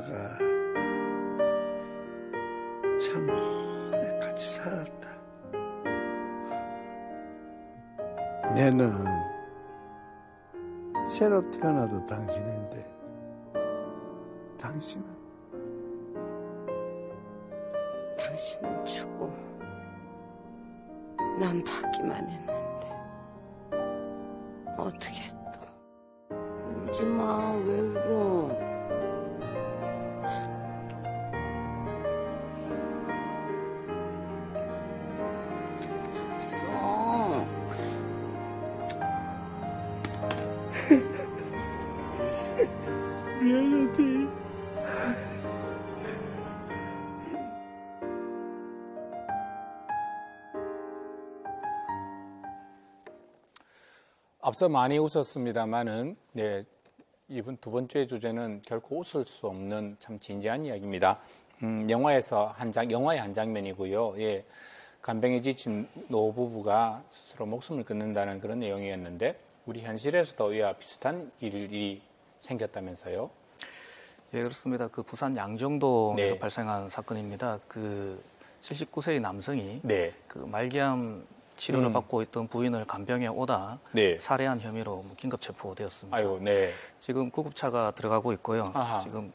살다가 참 오래 같이 살았다. 내는 새로 태어나도 당신인데 당신은 주고 난 받기만 했는데 어떻게 또. 울지 마. 왜 울어? 알았어. 미안하대. 앞서 많이 웃었습니다만은, 네, 이번 두 번째 주제는 결코 웃을 수 없는 참 진지한 이야기입니다. 영화의 한 장면이고요. 예, 간병에 지친 노부부가 스스로 목숨을 끊는다는 그런 내용이었는데, 우리 현실에서도 이와 비슷한 일이 생겼다면서요? 예, 그렇습니다. 그 부산 양정동에서 네. 발생한 사건입니다. 그 79세의 남성이 네. 그 말기암 치료를 받고 있던 부인을 간병에 오다 네. 살해한 혐의로 긴급 체포되었습니다. 아이고, 네. 지금 구급차가 들어가고 있고요. 아하. 지금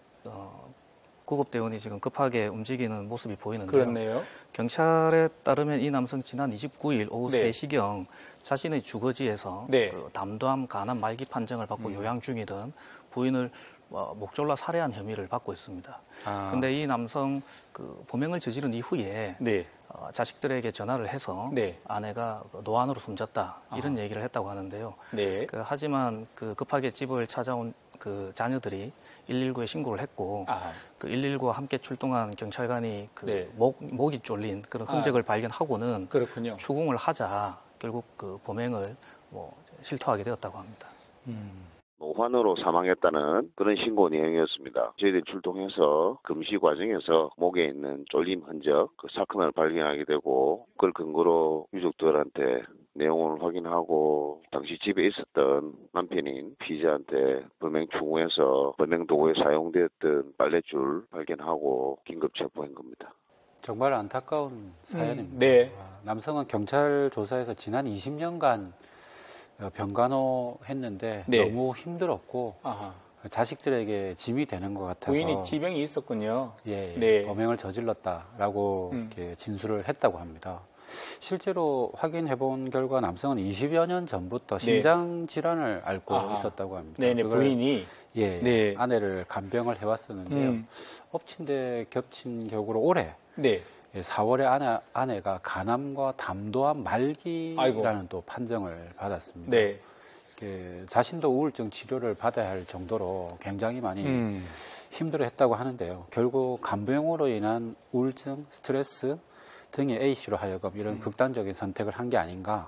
구급대원이 지금 급하게 움직이는 모습이 보이는데요. 그렇네요. 경찰에 따르면 이 남성 지난 29일 오후 네. 3시경 자신의 주거지에서 네. 그 담도암 간암 말기 판정을 받고 요양 중이던 부인을 목졸라 살해한 혐의를 받고 있습니다. 그런데 이 남성 그 범행을 저지른 이후에 네. 자식들에게 전화를 해서 네. 아내가 노안으로 숨졌다 이런 얘기를 했다고 하는데요. 네. 하지만 그 급하게 집을 찾아온 그 자녀들이 119에 신고를 했고 그 119와 함께 출동한 경찰관이 그 네. 목이 졸린 그런 흔적을 발견하고는 그렇군요. 추궁을 하자 결국 그 범행을 실토하게 되었다고 합니다. 노환으로 사망했다는 그런 신고 내용이었습니다. 저희들이 출동해서 금시 과정에서 목에 있는 졸림 흔적, 그 사건을 발견하게 되고 그걸 근거로 유족들한테 내용을 확인하고 당시 집에 있었던 남편인 피의자한테 범행 추궁해서 범행 도구에 사용되었던 빨랫줄 발견하고 긴급 체포한 겁니다. 정말 안타까운 사연입니다. 네. 남성은 경찰 조사에서 지난 20년간 병간호 했는데 네. 너무 힘들었고 자식들에게 짐이 되는 것 같아서 부인이 지병이 있었군요. 예, 네. 범행을 저질렀다라고 이렇게 진술을 했다고 합니다. 실제로 확인해본 결과 남성은 20여 년 전부터 신장 질환을 앓고 있었다고 합니다. 네네, 부인이 예, 네. 아내를 간병을 해왔었는데요. 엎친 데 겹친 격으로 올해 네. 4월에 아내가 간암과 담도암 말기라는 아이고. 또 판정을 받았습니다. 네. 자신도 우울증 치료를 받아야 할 정도로 굉장히 많이 힘들어했다고 하는데요. 결국 간병으로 인한 우울증, 스트레스 등의 A씨로 하여금 이런 극단적인 선택을 한 게 아닌가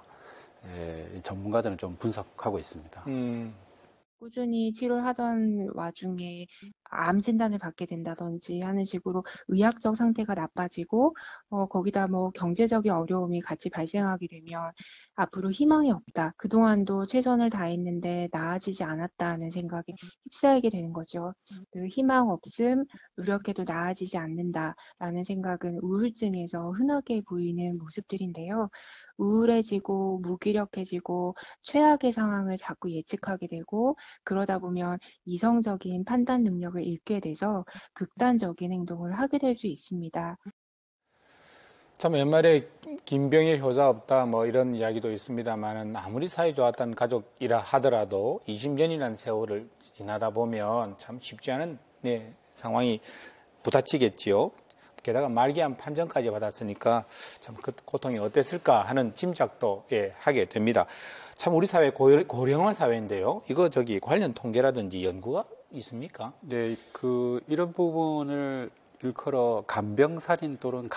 전문가들은 좀 분석하고 있습니다. 꾸준히 치료를 하던 와중에 암 진단을 받게 된다든지 하는 식으로 의학적 상태가 나빠지고 거기다 경제적인 어려움이 같이 발생하게 되면 앞으로 희망이 없다. 그동안도 최선을 다했는데 나아지지 않았다는 생각에 휩싸이게 되는 거죠. 그 희망 없음, 노력해도 나아지지 않는다라는 생각은 우울증에서 흔하게 보이는 모습들인데요. 우울해지고 무기력해지고 최악의 상황을 자꾸 예측하게 되고 그러다 보면 이성적인 판단 능력을 잃게 돼서 극단적인 행동을 하게 될 수 있습니다. 참 옛말에 김병의 효자 없다 이런 이야기도 있습니다만은 아무리 사이 좋았던 가족이라 하더라도 20년이라는 세월을 지나다 보면 참 쉽지 않은 상황이 부딪히겠지요. 게다가 말기암 판정까지 받았으니까 참 그 고통이 어땠을까 하는 짐작도 하게 됩니다. 참 우리 사회 고령화 사회인데요. 이거 관련 통계라든지 연구가 있습니까? 네, 이런 부분을 일컬어 간병살인 또는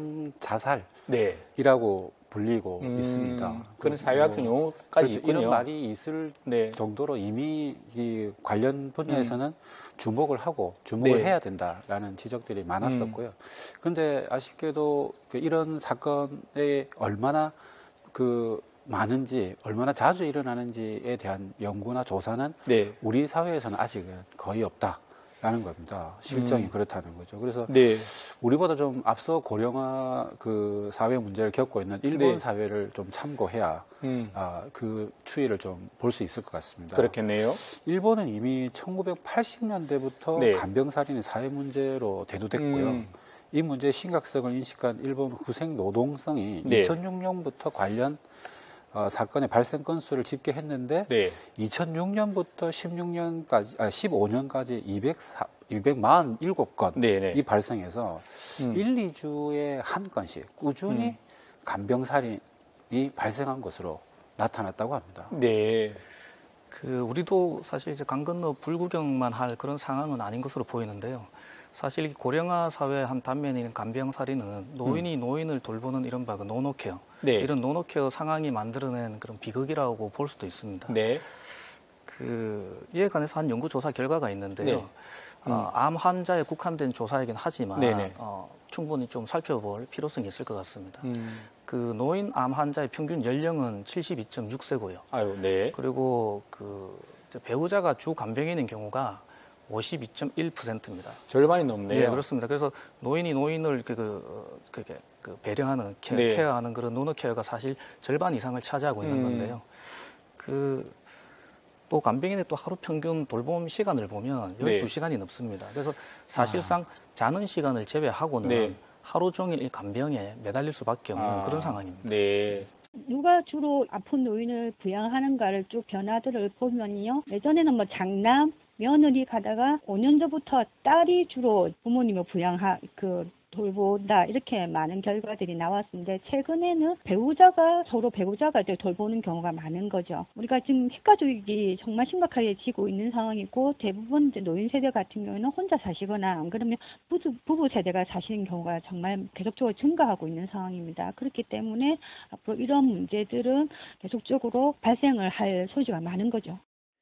간병자살이라고 불리고 있습니다. 그런 사회학적 용어까지 있군요. 이런 말이 있을 정도로 이미 이 관련 분야에서는 주목을 해야 된다라는 지적들이 많았었고요. 그런데 아쉽게도 이런 사건에 얼마나 많은지, 얼마나 자주 일어나는지에 대한 연구나 조사는 우리 사회에서는 아직은 거의 없다. 라는 겁니다. 실정이 그렇다는 거죠. 그래서 네. 우리보다 좀 앞서 고령화 그 사회 문제를 겪고 있는 일본 네. 사회를 좀 참고해야 그 추이를 좀 볼 수 있을 것 같습니다. 그렇겠네요. 일본은 이미 1980년대부터 네. 간병살인이 사회 문제로 대두됐고요. 이 문제의 심각성을 인식한 일본 후생 노동성이 네. 2006년부터 관련 사건의 발생 건수를 집계했는데 네. 2006년부터 15년까지 247건 네네. 이 발생해서 1, 2주에 한 건씩 꾸준히 간병살인이 발생한 것으로 나타났다고 합니다. 네. 우리도 사실 이제 강 건너 불구경만 할 그런 상황은 아닌 것으로 보이는데요. 사실 고령화 사회의 한 단면인 간병살인은 노인이 노인을 돌보는 이른바 그 노노케어, 네. 이런 노노케어 상황이 만들어낸 그런 비극이라고 볼 수도 있습니다. 네. 이에 관해서 한 연구조사 결과가 있는데요. 네. 암 환자에 국한된 조사이긴 하지만 네네. 충분히 좀 살펴볼 필요성이 있을 것 같습니다. 그 노인 암 환자의 평균 연령은 72.6세고요. 아유, 네. 그리고 배우자가 주 간병인인 경우가 52.1%입니다. 절반이 넘네요. 네, 그렇습니다. 그래서 노인이 노인을 배려하는, 네. 케어하는 그런 노노케어가 사실 절반 이상을 차지하고 있는 건데요. 또 간병인의 또 하루 평균 돌봄 시간을 보면 12시간이 넘습니다. 그래서 사실상 자는 시간을 제외하고는 네. 하루 종일 이 간병에 매달릴 수밖에 없는 그런 상황입니다. 네. 누가 주로 아픈 노인을 부양하는가를 쭉 변화들을 보면요. 예전에는 뭐 장남, 며느리 가다가 5년 전부터 딸이 주로 부모님을 돌본다 이렇게 많은 결과들이 나왔는데 최근에는 서로 배우자가 돌보는 경우가 많은 거죠. 우리가 지금 핵가족이 정말 심각하게 지고 있는 상황이고 대부분 이제 노인 세대 같은 경우는 혼자 사시거나 안 그러면 부부 세대가 사시는 경우가 정말 계속적으로 증가하고 있는 상황입니다. 그렇기 때문에 앞으로 이런 문제들은 계속적으로 발생을 할 소지가 많은 거죠.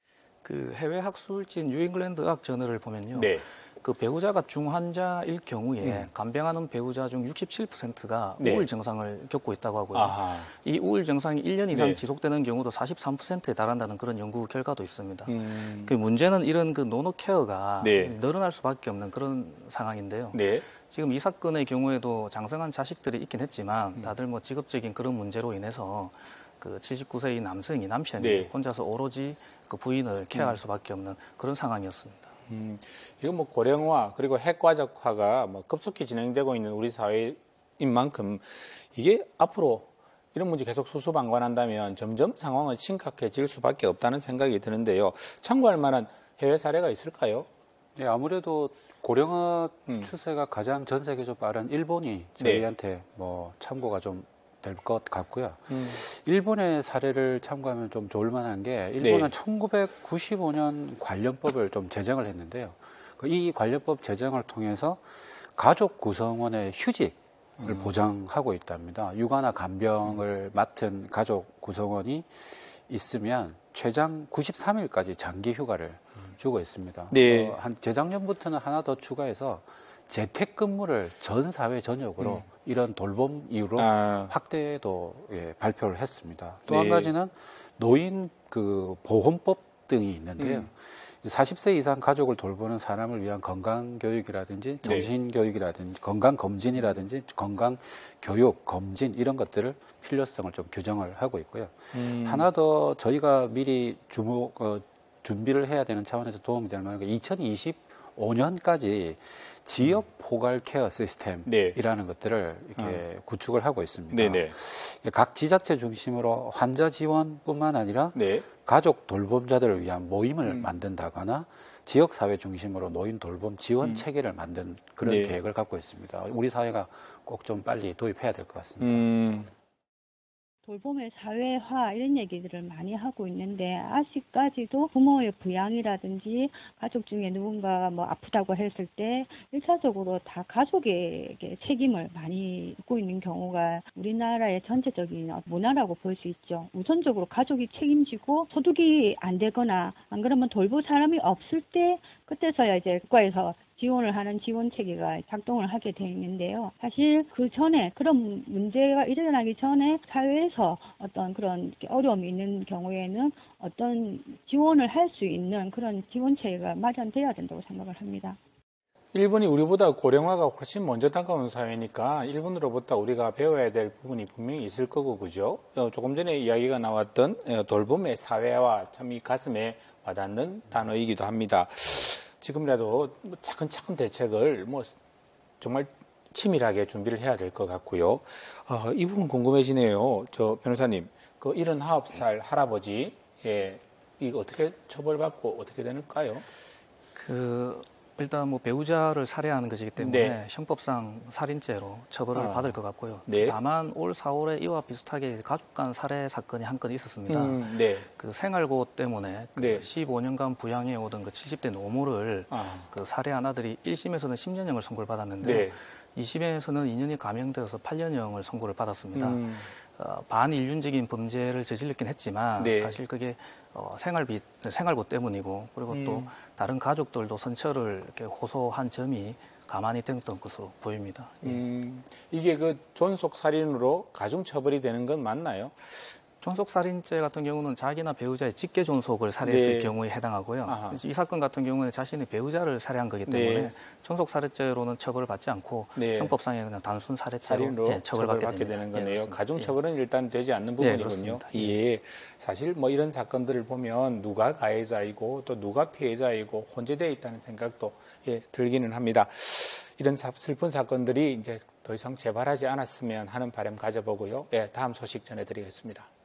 해외 학술지인 뉴잉글랜드 의학 저널을 보면요. 네. 그 배우자가 중환자일 경우에 간병하는 배우자 중 67%가 네. 우울 증상을 겪고 있다고 하고요. 아하. 이 우울 증상이 1년 이상 네. 지속되는 경우도 43%에 달한다는 그런 연구 결과도 있습니다. 그 문제는 이런 그 노노케어가 네. 늘어날 수밖에 없는 그런 상황인데요. 네. 지금 이 사건의 경우에도 장성한 자식들이 있긴 했지만 다들 뭐 직업적인 그런 문제로 인해서 그 79세의 남편이 네. 혼자서 오로지 그 부인을 케어할 수밖에 없는 그런 상황이었습니다. 이건 뭐 고령화 그리고 핵가족화가 뭐 급속히 진행되고 있는 우리 사회인 만큼 이게 앞으로 이런 문제 계속 수수방관한다면 점점 상황은 심각해질 수밖에 없다는 생각이 드는데요. 참고할 만한 해외 사례가 있을까요? 네, 아무래도 고령화 추세가 가장 전 세계적으로 빠른 일본이 저희한테 뭐 참고가 좀 될 것 같고요. 일본의 사례를 참고하면 좀 좋을 만한 게 일본은 1995년 관련법을 좀 제정을 했는데요. 이 관련법 제정을 통해서 가족 구성원의 휴직을 보장하고 있답니다. 육아나 간병을 맡은 가족 구성원이 있으면 최장 93일까지 장기 휴가를 주고 있습니다. 네. 재작년부터는 하나 더 추가해서 재택근무를 전 사회 전역으로 이런 돌봄 이유로 확대도 발표를 했습니다. 또 한 가지는 노인 보험법 등이 있는데요. 40세 이상 가족을 돌보는 사람을 위한 건강교육이라든지 정신교육이라든지 건강검진이라든지 건강교육, 검진 이런 것들을 필요성을 좀 규정을 하고 있고요. 하나 더 저희가 미리 준비를 해야 되는 차원에서 도움이 될 만한 게 2025년까지 지역 포괄 케어 시스템이라는 것들을 이렇게 구축을 하고 있습니다. 네네. 각 지자체 중심으로 환자 지원뿐만 아니라 가족 돌봄자들을 위한 모임을 만든다거나 지역사회 중심으로 노인 돌봄 지원 체계를 만든 그런 계획을 갖고 있습니다. 우리 사회가 꼭 좀 빨리 도입해야 될 것 같습니다. 돌봄의 사회화 이런 얘기들을 많이 하고 있는데 아직까지도 부모의 부양이라든지 가족 중에 누군가 뭐 아프다고 했을 때 1차적으로 다 가족에게 책임을 많이 짓고 있는 경우가 우리나라의 전체적인 문화라고 볼 수 있죠. 우선적으로 가족이 책임지고 소득이 안 되거나 안 그러면 돌볼 사람이 없을 때 그때서야 이제 국가에서 지원을 하는 지원 체계가 작동을 하게 돼 있는데요. 사실 그 전에 그런 문제가 일어나기 전에 사회에서 어떤 그런 어려움이 있는 경우에는 어떤 지원을 할 수 있는 그런 지원 체계가 마련돼야 된다고 생각을 합니다. 일본이 우리보다 고령화가 훨씬 먼저 다가온 사회니까 일본으로부터 우리가 배워야 될 부분이 분명히 있을 거고, 그죠? 조금 전에 이야기가 나왔던 돌봄의 사회화, 참 이 가슴에 와닿는 단어이기도 합니다. 지금이라도 차근차근 대책을 정말 치밀하게 준비를 해야 될 것 같고요. 이 부분 궁금해지네요. 저 변호사님, 그 79살 할아버지, 이거 어떻게 처벌받고 어떻게 되는가요? 일단 배우자를 살해하는 것이기 때문에 네. 형법상 살인죄로 처벌을 받을 것 같고요. 네. 다만 올 4월에 이와 비슷하게 가족 간 살해 사건이 한 건 있었습니다. 네. 그 생활고 때문에 네. 15년간 부양해 오던 그 70대 노모를 그 살해한 아들이 1심에서는 10년형을 선고를 받았는데 네. 2심에서는 2년이 감형되어서 8년형을 선고를 받았습니다. 반인륜적인 범죄를 저질렀긴 했지만 네. 사실 그게 생활고 때문이고 그리고 또 다른 가족들도 선처를 이렇게 호소한 점이 가만히 됐던 것으로 보입니다. 이게 그 존속 살인으로 가중 처벌이 되는 건 맞나요? 존속살인죄 같은 경우는 자기나 배우자의 직계 존속을 살해했을 네. 경우에 해당하고요. 이 사건 같은 경우는 자신의 배우자를 살해한 거기 때문에 네. 존속살인죄로는 처벌을 받지 않고 네. 형법상에 그냥 단순 살인죄로 살인으로 처벌받게 되는 거네요. 예, 가중 처벌은 일단 되지 않는 부분이군요. 예. 사실 이런 사건들을 보면 누가 가해자이고 또 누가 피해자이고 혼재되어 있다는 생각도 들기는 합니다. 이런 슬픈 사건들이 이제 더 이상 재발하지 않았으면 하는 바람 가져보고요. 다음 소식 전해드리겠습니다.